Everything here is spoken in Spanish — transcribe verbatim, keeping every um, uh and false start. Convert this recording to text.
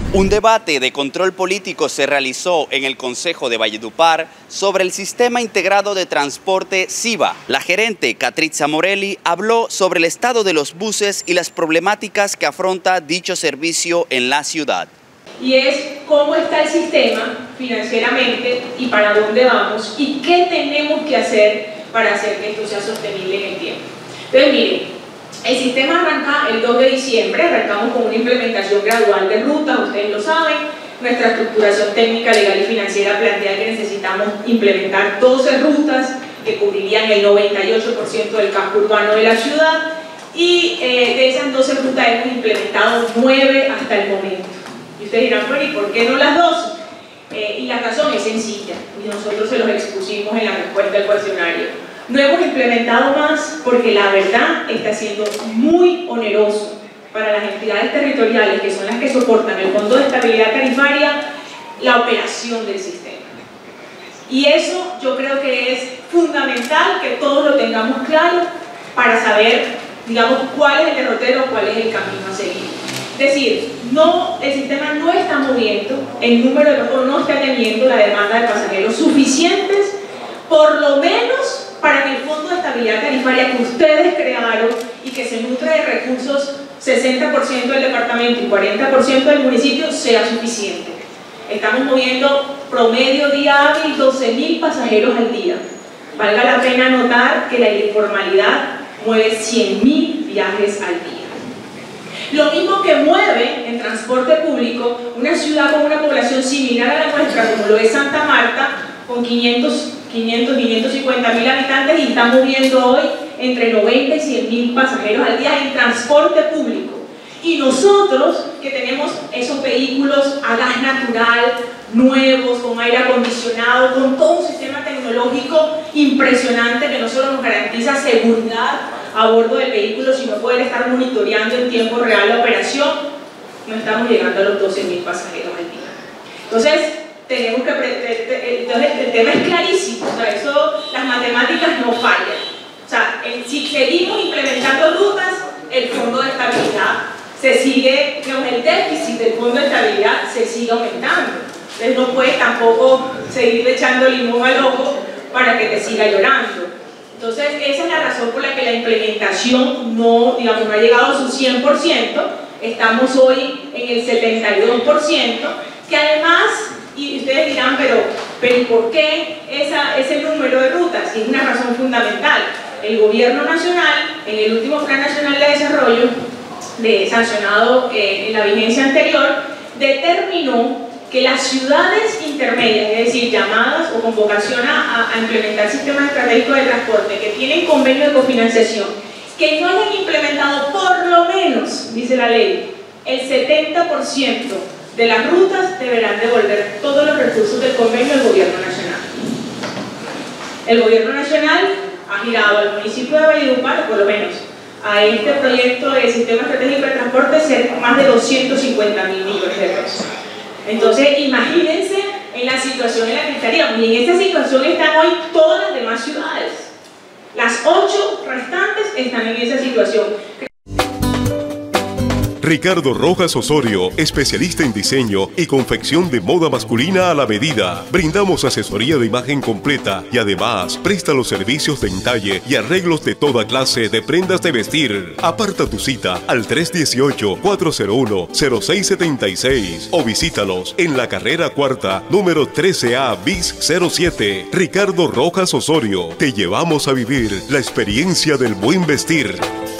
Un debate de control político se realizó en el Consejo de Valledupar sobre el Sistema Integrado de Transporte SIVA. La gerente Catritza Morelli habló sobre el estado de los buses y las problemáticas que afronta dicho servicio en la ciudad. Y es cómo está el sistema financieramente y para dónde vamos y qué tenemos que hacer para hacer que esto sea sostenible en el tiempo. Entonces, miren. El sistema arranca el dos de diciembre, arrancamos con una implementación gradual de rutas, ustedes lo saben. Nuestra estructuración técnica, legal y financiera plantea que necesitamos implementar doce rutas que cubrirían el noventa y ocho por ciento del campo urbano de la ciudad y eh, de esas doce rutas hemos implementado nueve hasta el momento. Y ustedes dirán, bueno, ¿y por qué no las doce? Eh, y la razón es sencilla, y nosotros se los expusimos en la respuesta al cuestionario. No hemos implementado más porque la verdad está siendo muy oneroso para las entidades territoriales, que son las que soportan el Fondo de Estabilidad Tarifaria, la operación del sistema. Y eso yo creo que es fundamental que todos lo tengamos claro para saber, digamos, cuál es el derrotero, cuál es el camino a seguir. Es decir, no, el sistema no está moviendo el número de, o no está teniendo la demanda de pasajeros suficientes, por lo menos para que el Fondo de Estabilidad Tarifaria que ustedes crearon y que se nutre de recursos sesenta por ciento del departamento y cuarenta por ciento del municipio sea suficiente. Estamos moviendo promedio día hábil doce mil pasajeros al día. Valga la pena notar que la informalidad mueve cien mil viajes al día. Lo mismo que mueve en transporte público una ciudad con una población similar a la nuestra, como lo es Santa Marta, con quinientos, quinientos, quinientos cincuenta mil habitantes y está moviendo hoy entre noventa y cien mil pasajeros al día en transporte público. Y nosotros, que tenemos esos vehículos a gas natural, nuevos, con aire acondicionado, con todo un sistema tecnológico impresionante que no solo nos garantiza seguridad a bordo del vehículo, sino poder estar monitoreando en tiempo real la operación, no estamos llegando a los doce mil pasajeros al día. Entonces, tenemos que, entonces el tema es clarísimo, o sea, eso, las matemáticas no fallan. O sea, el, si seguimos implementando rutas, el Fondo de Estabilidad se sigue, digamos, el déficit del Fondo de Estabilidad se sigue aumentando. Entonces no puedes tampoco seguir echando limón al ojo para que te siga llorando. Entonces esa es la razón por la que la implementación no, digamos, no ha llegado a su cien por ciento, estamos hoy en el setenta y dos por ciento, que además, y ustedes dirán, pero, pero ¿por qué esa, ese número de rutas? Y es una razón fundamental. El gobierno nacional, en el último Plan Nacional de Desarrollo, de, sancionado eh, en la vigencia anterior, determinó que las ciudades intermedias, es decir, llamadas o con vocación a, a implementar sistemas estratégicos de transporte, que tienen convenio de cofinanciación, que no hayan implementado por lo menos, dice la ley, el setenta por ciento de las rutas deberán devolver todos los recursos del convenio al gobierno nacional. El gobierno nacional ha girado al municipio de Valledupar, por lo menos, a este proyecto de sistema estratégico de transporte cerca más de doscientos cincuenta mil millones de pesos. Entonces, imagínense en la situación en la que estaríamos. Y en esta situación están hoy todas las demás ciudades. Las ocho restantes están en esa situación. Ricardo Rojas Osorio, especialista en diseño y confección de moda masculina a la medida. Brindamos asesoría de imagen completa y además presta los servicios de entalle y arreglos de toda clase de prendas de vestir. Aparta tu cita al tres uno ocho, cuatro cero uno, cero seis siete seis o visítalos en la carrera cuarta, número trece A bis cero siete. Ricardo Rojas Osorio, te llevamos a vivir la experiencia del buen vestir.